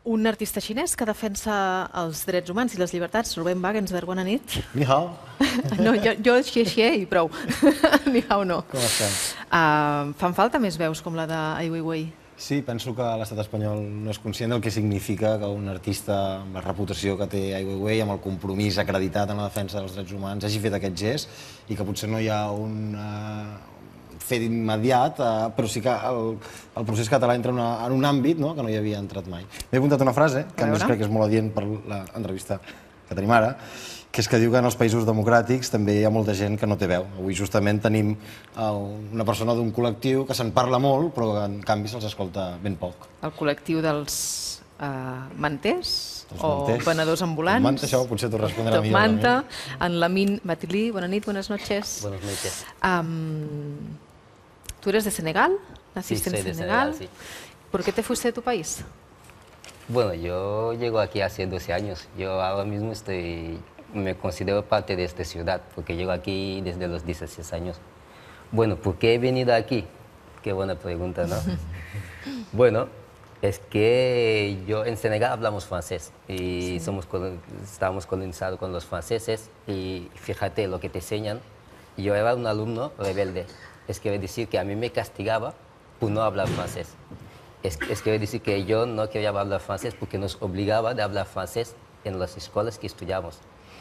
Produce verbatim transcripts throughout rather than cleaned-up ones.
Un artista xinès que defensa els drets humans i les llibertats, Rubén Wagensberg, bona nit. Ni hao. No, jo, jo xie xie i prou. Ni hao no. Com estem? Uh, fan falta més veus com la de Ai Weiwei? Sí, penso que l'estat espanyol no és conscient del que significa que un artista amb la reputació que té Ai Weiwei, amb el compromís acreditat en la defensa dels drets humans, hagi fet aquest gest i que potser no hi ha un uh, fet immediat, uh, però sí que el, el procés català entra una, en un àmbit, no?, que no hi havia entrat mai. M'he apuntat una frase, que a més crec que és molt adient per l'entrevista que tenim ara, que és que diu que en els països democràtics també hi ha molta gent que no té veu. Avui justament tenim una persona d'un col·lectiu que se'n parla molt, però que en canvi se'ls escolta ben poc. El col·lectiu dels uh, manters o venedors ambulants. Manta, això potser t'ho respondrà millor. Manta, en Lamin Batilí, bona nit, buenas noches. Buenas noches. Um, ¿Tú eres de Senegal? ¿Naciste sí, soy en Senegal? de Senegal, sí. ¿Por qué te fuiste de tu país? Bueno, yo llego aquí hace doce años. Yo ahora mismo estoy... me considero parte de esta ciudad, porque llego aquí desde los dieciséis años. Bueno, ¿por qué he venido aquí? Qué buena pregunta, ¿no? Bueno, es que yo en Senegal hablamos francés y sí. somos, estamos colonizados con los franceses y fíjate lo que te enseñan. Yo era un alumno rebelde. Es que decir que a mí me castigaba por no hablar francés. Es, es que decir que yo no quería hablar francés porque nos obligaba a hablar francés en las escuelas que estudiamos.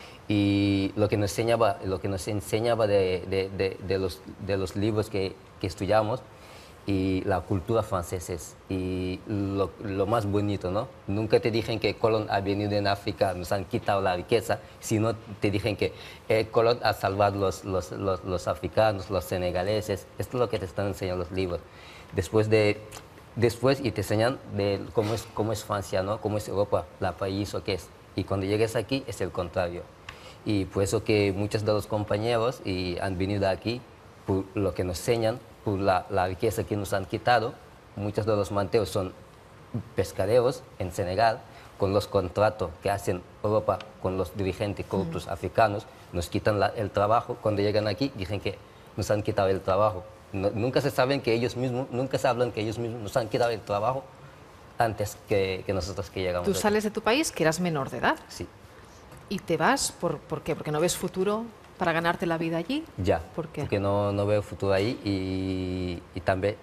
Y lo que nos enseñaba, lo que nos enseñaba de, de, de, de, los, de los libros que, que estudiamos y la cultura francesa y lo, lo más bonito, ¿no? Nunca te dicen que Colón ha venido en África, nos han quitado la riqueza, sino te dicen que eh, Colón ha salvado los, los, los, los africanos, los senegaleses. Esto es lo que te están enseñando los libros. Después de... Después y te enseñan de cómo es, cómo es Francia, ¿no? Cómo es Europa, la país o qué es. Y cuando llegues aquí es el contrario. Y por eso que muchos de los compañeros y han venido aquí por lo que nos enseñan, por la, la riqueza que nos han quitado. Muchos de los manteos son pescaderos en Senegal, con los contratos que hacen Europa con los dirigentes corruptos mm. africanos, nos quitan la, el trabajo. Cuando llegan aquí dicen que nos han quitado el trabajo. No, nunca se saben que ellos mismos, nunca se hablan que ellos mismos nos han quitado el trabajo antes que, que nosotros que llegamos. Tú sales de tu país, que eras menor de edad. Sí. ¿Y te vas? ¿Por, ¿por qué? ¿Porque no ves futuro para ganarte la vida allí? Ya, ¿Por qué? Porque no, no veo futuro ahí y, y también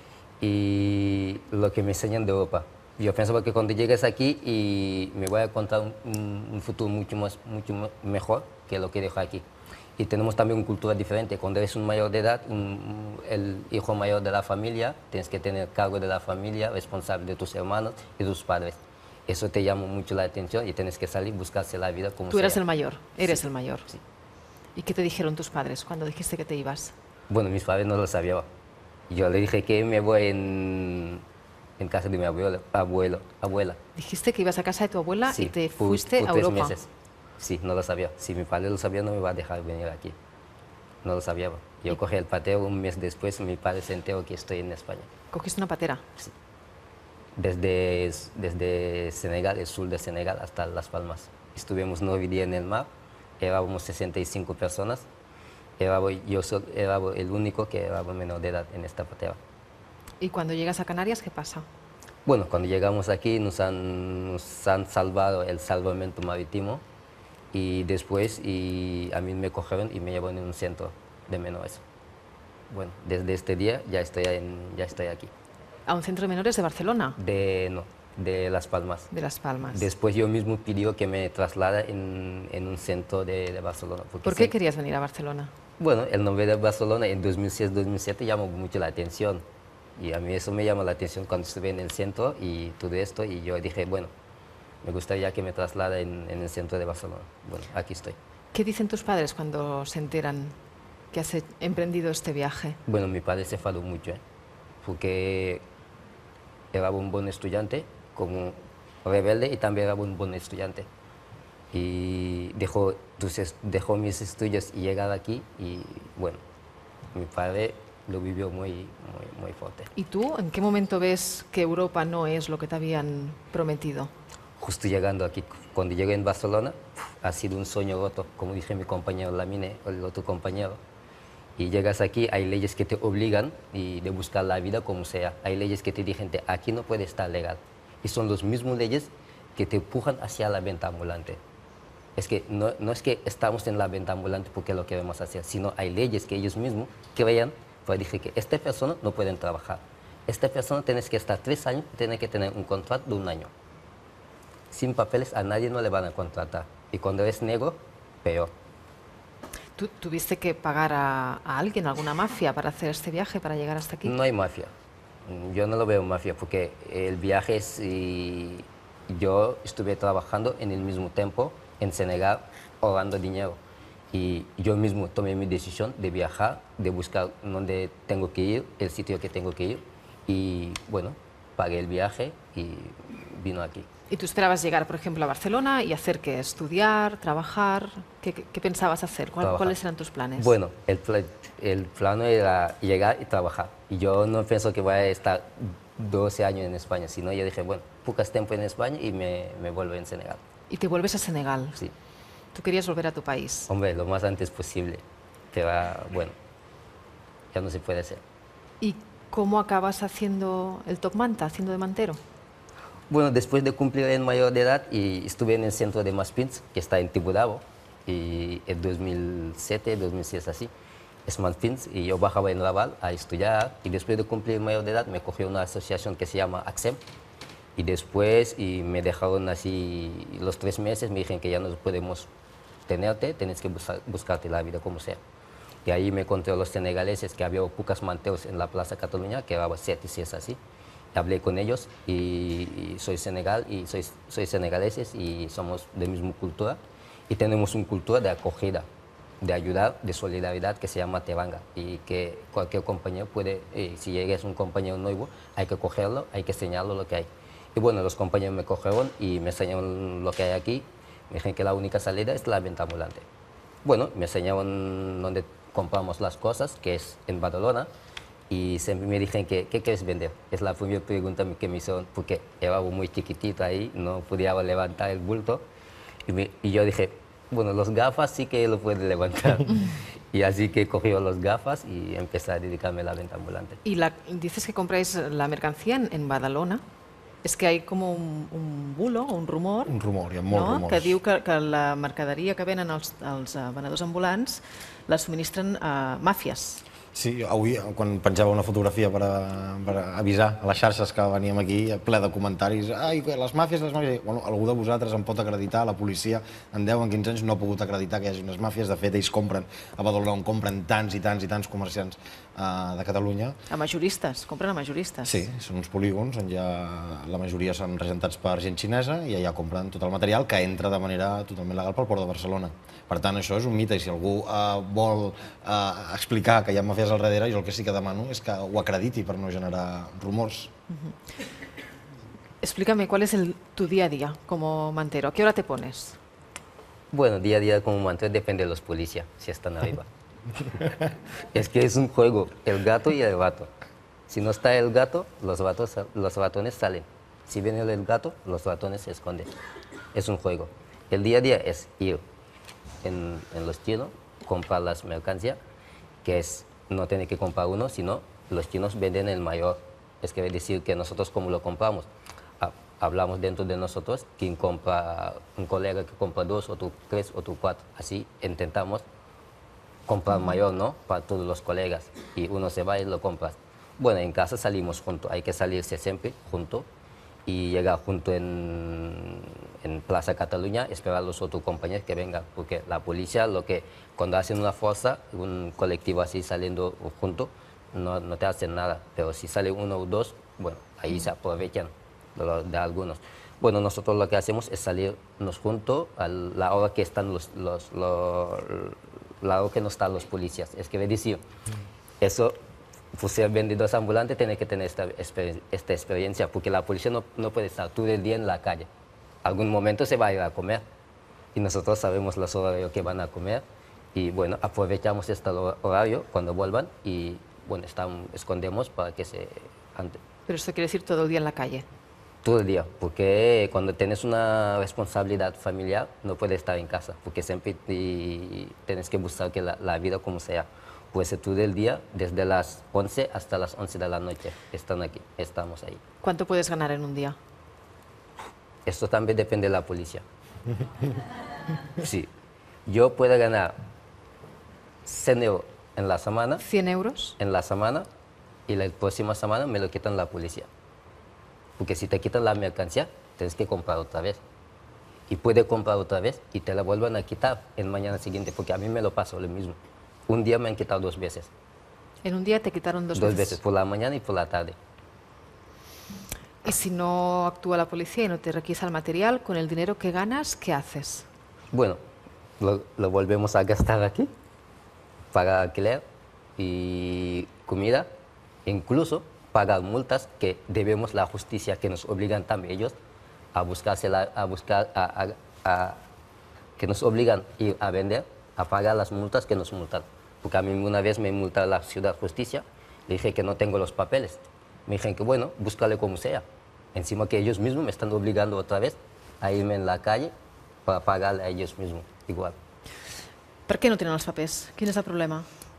y lo que me enseñan de Europa. Yo pienso que cuando llegues aquí y me voy a encontrar un, un, un futuro mucho, más, mucho mejor que lo que dejo aquí. Y tenemos también una cultura diferente. Cuando eres un mayor de edad, un, el hijo mayor de la familia, tienes que tener cargo de la familia, responsable de tus hermanos y tus padres. Eso te llama mucho la atención y tienes que salir, buscarse la vida como Tú eres sea. el mayor, eres sí. el mayor. Sí. ¿Y qué te dijeron tus padres cuando dijiste que te ibas? Bueno, mis padres no lo sabían. Yo le dije que me voy en, en casa de mi abuelo, abuelo, abuela. Dijiste que ibas a casa de tu abuela sí, y te por, fuiste por a tres Europa. Meses. Sí, no lo sabía. Si mi padre lo sabía, no me iba a dejar venir aquí. No lo sabía. Yo cogí el pateo, un mes después mi padre se enteró que estoy en España. ¿Cogiste una patera? Sí. Desde, desde Senegal, el sur de Senegal, hasta Las Palmas. Estuvimos nueve días en el mar, éramos sesenta y cinco personas. Era, yo soy, era el único que era menor de edad en esta patera. ¿Y cuando llegas a Canarias, qué pasa? Bueno, cuando llegamos aquí nos han, nos han salvado el salvamento marítimo y después y a mí me cogieron y me llevaron en un centro de menores. Bueno, desde este día ya estoy, en, ya estoy aquí. ¿A un centro de menores de Barcelona? De, no, de Las Palmas. De Las Palmas. Después yo mismo pidió que me trasladara en, en un centro de, de Barcelona. ¿Por qué sí, querías venir a Barcelona? Bueno, el nombre de Barcelona en dos mil seis dos mil siete llamó mucho la atención. Y a mí eso me llamó la atención cuando estuve en el centro y todo esto. Y yo dije, bueno, me gustaría que me trasladara en, en el centro de Barcelona. Bueno, aquí estoy. ¿Qué dicen tus padres cuando se enteran que has emprendido este viaje? Bueno, mi padre se enfadó mucho, ¿eh? Porque era un buen estudiante, como rebelde y también era un buen estudiante. Y dejó, entonces, dejó mis estudios y llegar aquí y bueno, mi padre lo vivió muy, muy, muy fuerte. ¿Y tú en qué momento ves que Europa no es lo que te habían prometido? Justo llegando aquí, cuando llegué en Barcelona, ha sido un sueño roto, como dije mi compañero Lamine, el otro compañero. Y llegas aquí, hay leyes que te obligan y de buscar la vida como sea. Hay leyes que te dicen, aquí no puede estar legal. Y son los mismos leyes que te empujan hacia la venta ambulante. Es que no, no es que estamos en la venta ambulante porque lo queremos hacer, sino hay leyes que ellos mismos crean, pues dije que esta persona no pueden trabajar. Esta persona tiene que estar tres años, tiene que tener un contrato de un año. Sin papeles a nadie no le van a contratar. Y cuando es negro, peor. ¿Tú tuviste que pagar a, a alguien, a alguna mafia, para hacer este viaje, para llegar hasta aquí? No hay mafia. Yo no lo veo mafia porque el viaje es... Y yo estuve trabajando en el mismo tiempo en Senegal ahorrando dinero. Y yo mismo tomé mi decisión de viajar, de buscar dónde tengo que ir, el sitio que tengo que ir. Y bueno, pagué el viaje y vino aquí. ¿Y tú esperabas llegar, por ejemplo, a Barcelona y hacer qué? ¿Estudiar, trabajar? ¿Qué, qué, qué pensabas hacer? ¿Cuál, ¿Cuáles eran tus planes? Bueno, el, pl el plano era llegar y trabajar. Y yo no pienso que voy a estar doce años en España, sino yo dije, bueno, pocas tiempo en España y me, me vuelvo en Senegal. ¿Y te vuelves a Senegal? Sí. ¿Tú querías volver a tu país? Hombre, lo más antes posible. Pero bueno, ya no se puede hacer. ¿Y cómo acabas haciendo el top manta, haciendo de mantero? Bueno, después de cumplir en mayor de edad y estuve en el centro de Maspins, que está en Tibudabo, y en dos mil siete, dos mil seis así, es Maspins, y yo bajaba en Raval a estudiar, y después de cumplir mayor de edad me cogió una asociación que se llama AXEM, y después y me dejaron así los tres meses, me dijeron que ya no podemos tenerte, tienes que buscar, buscarte la vida como sea. Y ahí me encontré a los senegaleses, que había pocos manteos en la Plaza Cataluña, que era siete y seis así. Hablé con ellos y, y soy Senegal y soy, soy senegaleses y somos de misma cultura y tenemos una cultura de acogida, de ayudar, de solidaridad que se llama Teranga y que cualquier compañero puede, eh, si llegas un compañero nuevo, hay que cogerlo, hay que enseñarlo lo que hay. Y bueno, los compañeros me cogieron y me enseñaron lo que hay aquí, me dijeron que la única salida es la venta ambulante. Bueno, me enseñaron dónde compramos las cosas, que es en Badalona. Y siempre me dijeron que, ¿qué quieres vender? Es la primera pregunta que me hicieron, porque era muy chiquitito ahí, no podía levantar el bulto. Y, me, y yo dije, bueno, los gafas sí que lo puedo levantar. Y así que cogí los gafas y empecé a dedicarme a la venta ambulante. Y la, dices que compráis la mercancía en, en Badalona. És que hi ha com un, un bulo, un rumor, un rumor, hi ha molts no? rumors. Que diu que, que la mercaderia que venen els, els venedors ambulants la subministren a màfies. Sí, avui, quan penjava una fotografia per, a, per avisar a les xarxes que veníem aquí, ple de comentaris, ai, les màfies, les màfies... Bueno, algú de vosaltres em pot acreditar, la policia en deu, en quinze anys no ha pogut acreditar que hi hagi unes màfies. De fet, ells compren a Badalona, on compren tants i tants i tants comerciants uh, de Catalunya. A majoristes, compren a majoristes. Sí, són uns polígons on ja la majoria són regentats per gent xinesa i allà compren tot el material que entra de manera totalment legal pel port de Barcelona. Per tant, això és un mite, i si algú uh, vol uh, explicar que hi ha màfies al darrere, jo el que sí que demano és que ho acrediti per no generar rumors. Uh-huh. Explícame, ¿cuál es el, tu día a día como mantero? ¿A qué hora te pones? Bueno, día a día como mantero depende de los policías, si están arriba. Es que es un juego, el gato y el vato. Si no está el gato, los, vatos, los ratones salen. Si viene el gato, los ratones se esconden. Es un juego. El día a día es ir en, en los chinos, comprar las mercancías, que es, no tiene que comprar uno, sino los chinos venden el mayor. Es que decir que nosotros como lo compramos, hablamos dentro de nosotros, quien compra, un colega que compra dos, otro tres, otro cuatro, así intentamos comprar mayor, ¿no? Para todos los colegas, y uno se va y lo compras. Bueno, en casa salimos juntos, hay que salirse siempre juntos y llegar juntos en, en Plaza Cataluña, esperar a los otros compañeros que vengan, porque la policía, lo que, cuando hacen una fuerza, un colectivo así saliendo juntos, no, no te hacen nada, pero si sale uno o dos, bueno, ahí se aprovechan de, de algunos. Bueno, nosotros lo que hacemos es salirnos juntos a la hora que están los, los, los, la hora que no están los policías. Es que me decir, eso, por ser vendedor ambulante, tiene que tener esta, esta experiencia, porque la policía no, no puede estar todo el día en la calle. Algún momento se va a ir a comer, y nosotros sabemos los horarios que van a comer, y bueno, aprovechamos este horario cuando vuelvan, y bueno, estamos, escondemos para que se... Ante... Pero esto quiere decir todo el día en la calle. Todo el día, porque cuando tienes una responsabilidad familiar no puedes estar en casa, porque siempre te, tienes que buscar que la, la vida como sea. Puede ser todo el día, desde las once hasta las once de la noche, están aquí, estamos ahí. ¿Cuánto puedes ganar en un día? esto también depende de la policía. Sí, yo puedo ganar cien euros en la semana. ¿cien euros? En la semana, y la próxima semana me lo quitan la policía. Porque si te quitan la mercancía, tienes que comprar otra vez. Y puedes comprar otra vez y te la vuelvan a quitar el mañana siguiente, porque a mí me lo pasó lo mismo. Un día me han quitado dos veces. En un día te quitaron dos, Dos veces. veces, por la mañana y por la tarde. Y si no actúa la policía y no te requisa el material, con el dinero que ganas, ¿qué haces? Bueno, lo, lo volvemos a gastar aquí, pagar alquiler y comida, incluso pagar multas que debemos la justicia, que nos obligan también ellos a buscársela, a buscar, a, a, a, que nos obligan a ir a vender, a pagar las multas que nos multan. Porque a mí una vez me multó la ciudad justicia, le dije que no tengo los papeles. Me dijeron que bueno, búscale como sea. Encima que ellos mismos me están obligando otra vez a irme en la calle para pagarle a ellos mismos igual. Per què no tenen els papers? Quin és el problema?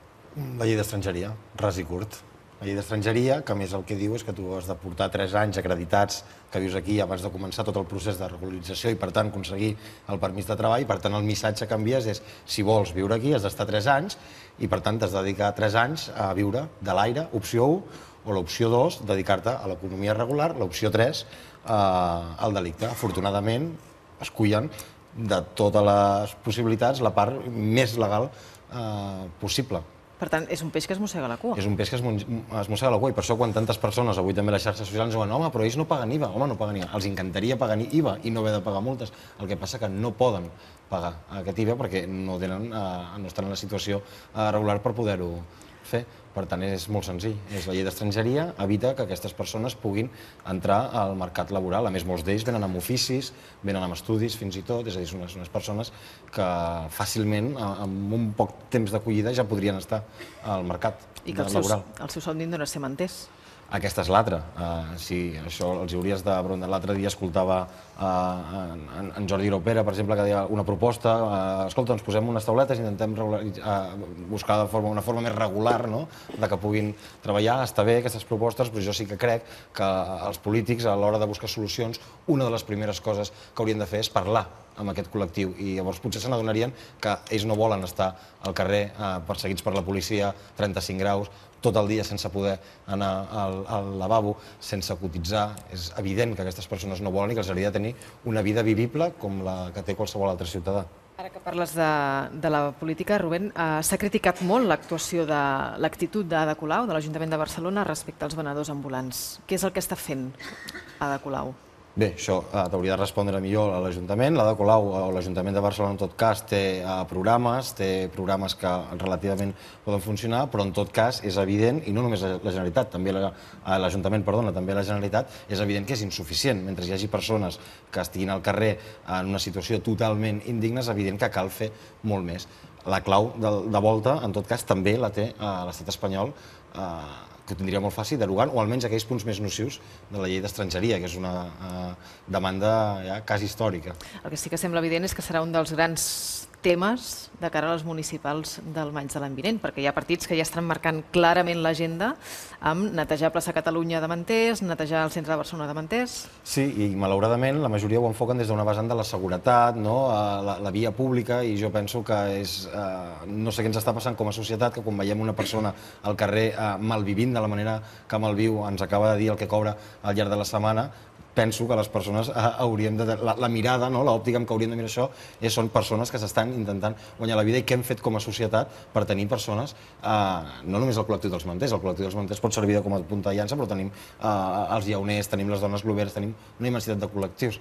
La llei d'estrangeria, ras i curt. La llei d'estrangeria, que a més el que diu és que tu has de portar tres anys acreditats que vius aquí abans de començar tot el procés de regularització i, per tant, aconseguir el permís de treball. Per tant, el missatge que envies és, si vols viure aquí, has d'estar tres anys i, per tant, t'has de dedicar tres anys a viure de l'aire, opció u, o l'opció dos, dedicar-te a l'economia regular, l'opció tres, eh, al delicte. Afortunadament, escullen de totes les possibilitats la part més legal eh, possible. Per tant, és un peix que es mossega la cua. És un peix que es, es mossega la cua, i per això quan tantes persones, avui també a les xarxes socials, ens diuen home, però ells no paguen I V A. Home, no paguen I V A. Els encantaria pagar I V A i no haver de pagar multes. El que passa que no poden pagar aquest I V A perquè no, tenen, eh, no estan en la situació eh, regular per poder-ho fer. Per tant, és molt senzill. És la llei d'estrangeria, evita que aquestes persones puguin entrar al mercat laboral. A més, molts d'ells venen amb oficis, venen amb estudis, fins i tot. És a dir, són unes, unes persones que fàcilment, amb un poc temps d'acollida, ja podrien estar al mercat laboral. I que el seu, el seu somni no era ser manters. Aquesta és l'altra. Uh, sí, això els hauries de... L'altre dia escoltava uh, en, en Jordi Ropera, per exemple, que deia una proposta, uh, escolta, ens posem unes tauletes i intentem uh, buscar de forma, una forma més regular, no?, de que puguin treballar. Està bé aquestes propostes, però jo sí que crec que els polítics, a l'hora de buscar solucions, una de les primeres coses que haurien de fer és parlar amb aquest col·lectiu, i llavors potser se n'adonarien que ells no volen estar al carrer eh, perseguits per la policia, trenta-cinc graus, tot el dia sense poder anar al, al lavabo, sense cotitzar. És evident que aquestes persones no volen i que els hauria de tenir una vida vivible com la que té qualsevol altre ciutadà. Ara que parles de, de la política, Rubén, eh, s'ha criticat molt l'actuació de l'actitud d'Ada Colau, de l'Ajuntament de Barcelona, respecte als venedors ambulants. Què és el que està fent Ada Colau? Bé, això eh, t'hauria de respondre millor a l'Ajuntament. L'Ada Colau, o l'Ajuntament de Barcelona, en tot cas, té eh, programes, té programes que relativament poden funcionar, però en tot cas és evident, i no només la Generalitat, també l'Ajuntament, perdona, també la Generalitat, és evident que és insuficient. Mentre hi hagi persones que estiguin al carrer en una situació totalment indigna, és evident que cal fer molt més. La clau de, de volta, en tot cas, també la té eh, l'estat espanyol, eh, que ho tindria molt fàcil, derogant, o almenys aquells punts més nocius de la llei d'estrangeria, que és una eh, demanda ja quasi històrica. El que sí que sembla evident és que serà un dels grans temes de cara a les municipals del maig de l'any vinent, perquè hi ha partits que ja estan marcant clarament l'agenda amb netejar plaça Catalunya de manters, netejar el centre de Barcelona de manters. Sí, i malauradament la majoria ho enfoquen des d'una vessant de la seguretat, no? la, la via pública, i jo penso que és... Eh, no sé què ens està passant com a societat, que quan veiem una persona al carrer eh, malvivint de la manera que malviu, ens acaba de dir el que cobra al llarg de la setmana, penso que les persones eh, hauríem de... La, la mirada, no? L'òptica amb què hauríem de mirar això és, són persones que s'estan intentant guanyar la vida, i què hem fet com a societat per tenir persones, eh, no només el col·lectiu dels manters, el col·lectiu dels manters pot servir com a punta de llança, però tenim eh, els llauners, tenim les dones globeres, tenim una immensitat de col·lectius.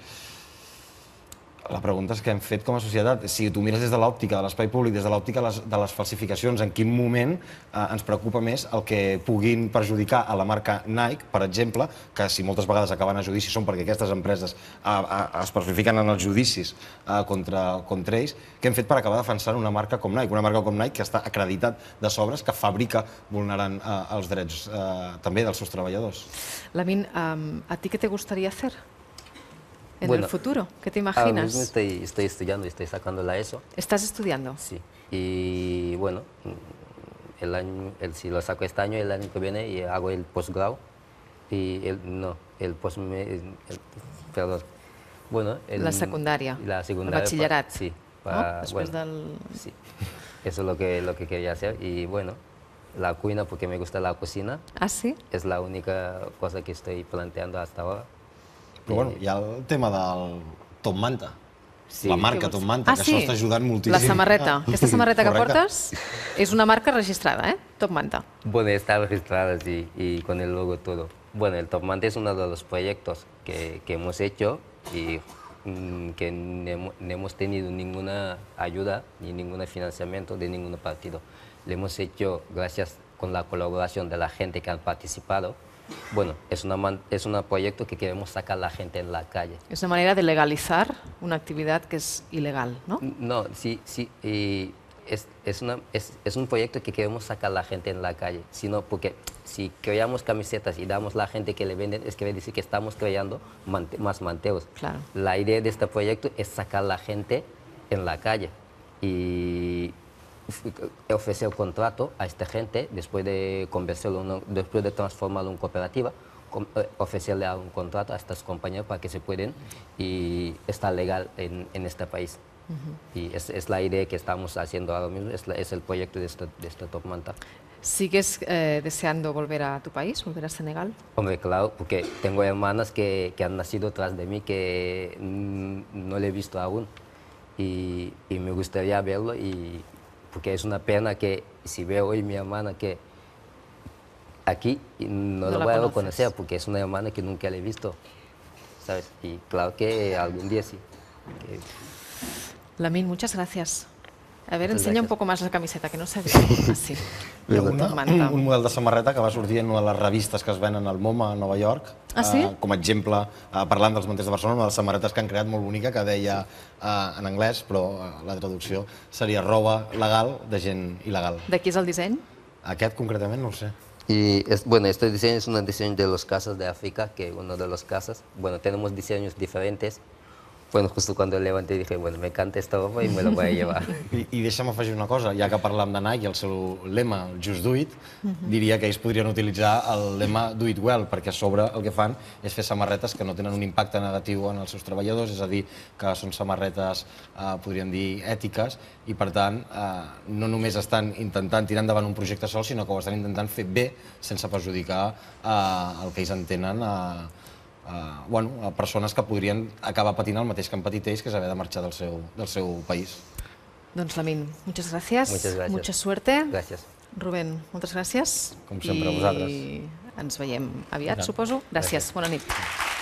La pregunta és què hem fet com a societat. Si tu mires des de l'òptica de l'espai públic, des de l'òptica de les falsificacions, en quin moment eh, ens preocupa més el que puguin perjudicar a la marca Nike, per exemple, que si moltes vegades acaben a judici són perquè aquestes empreses eh, eh, es falsifiquen en els judicis eh, contra, contra ells, què hem fet per acabar defensant una marca com Nike, una marca com Nike que està acreditat de sobres, que fabrica vulnerant eh, els drets eh, també dels seus treballadors. Lamin, um, ¿a ti qué te gustaría hacer en bueno, el futuro? ¿Qué te imaginas? Ahora mismo estoy, estoy estudiando, estoy sacando la ESO. ¿Estás estudiando? Sí. Y bueno, el año, el, si lo saco este año, el año que viene y hago el postgrado. Y el, no, el post, el, perdón, Bueno, el- La secundaria, la el secundaria, batxillerat, pa- sí. no? pa- Després bueno, del... Sí, eso es lo que, lo que quería hacer. Y bueno, la cuina, porque me gusta la cocina, Ah, sí? es la única cosa que estoy planteando hasta ahora. Però bueno, hi ha el tema del Top Manta. Sí. La marca Què vols- Top Manta, Ah, que sí? això està ajudant moltíssim. La samarreta. Aquesta samarreta que Correcte. portes és una marca registrada, eh? Top Manta. Bueno, está registrada sí, y con el logo todo. Bueno, el Top Manta es uno de los proyectos que, que hemos hecho y mm, que no hemos, no hemos tenido ninguna ayuda ni ningún financiamiento de ningún partido. Lo hemos hecho gracias con la colaboración de la gente que han participado. Bueno, es, una man- es un proyecto que queremos sacar a la gente en la calle. És una manera de legalitzar una activitat que és il·legal, no? No, sí, sí, y es, es, una, es, es un proyecto que queremos sacar a la gente en la calle, sino porque si creamos camisetas y damos a la gente que le venden, es que decir que estamos creando mante- más manteos. Claro. La idea de este proyecto es sacar a la gente en la calle y ofrecer un contrato a esta gente después de convertirlo, en una- después de transformarlo en cooperativa, com- eh, ofrecerle a un contrato a estas compañías para que se pueden y está legal en, en este país. Y es, es la idea que estamos haciendo ahora mismo, es, la- es el proyecto de este, de este Top Manta. ¿Sigues eh, deseando volver a tu país, volver a Senegal? Hombre, claro, porque tengo hermanas que, que han nacido tras de mí que mm, no le he visto aún y, y me gustaría verlo y porque es una pena que si veo hoy mi hermana que aquí y no, No la la voy a conoces. conocer porque es una hermana que nunca le he visto, ¿sabes? Y claro que algún día sí. que- Lamin, muchas gracias. A ver, Muchas enseña un gracias. poco más la camiseta, que no se ve así. Hi ha Top una, Manta. un, un model de samarreta que va sortir en una de les revistes que es venen al MoMA a Nova York. Ah, sí? Eh, com a exemple, eh, parlant dels manters de Barcelona, una de les samarretes que han creat molt bonica que deia eh, en anglès, però eh, la traducció seria roba legal de gent il·legal. De qui és el disseny? Aquest concretament no ho sé. Y es, bueno, este diseño es un diseño de los casas de África, que uno de los casas, bueno, tenemos diseños diferentes. Bueno, justo cuando levanté dije, bueno, me encanta esta ropa y me lo voy a llevar. I, i deixa'm afegir una cosa, ja que parlem de Nike i el seu lema, el Just Do It, diria que ells podrien utilitzar el lema Do It Well, perquè a sobre el que fan és fer samarretes que no tenen un impacte negatiu en els seus treballadors, és a dir, que són samarretes, eh, podríem dir, ètiques, i per tant, eh, no només estan intentant tirar endavant un projecte sol, sinó que ho estan intentant fer bé, sense perjudicar eh, el que ells entenen a, Uh, bueno, a persones que podrien acabar patint el mateix que han patit ells, que és haver de marxar del seu, del seu país. Doncs Lamin, muchas gracias. Muchas gracias. Mucha suerte. Gracias. Rubén, moltes gràcies. Com sempre, a I vosaltres. ens veiem aviat, I tant. suposo. Gràcies. Gràcies. Bona nit.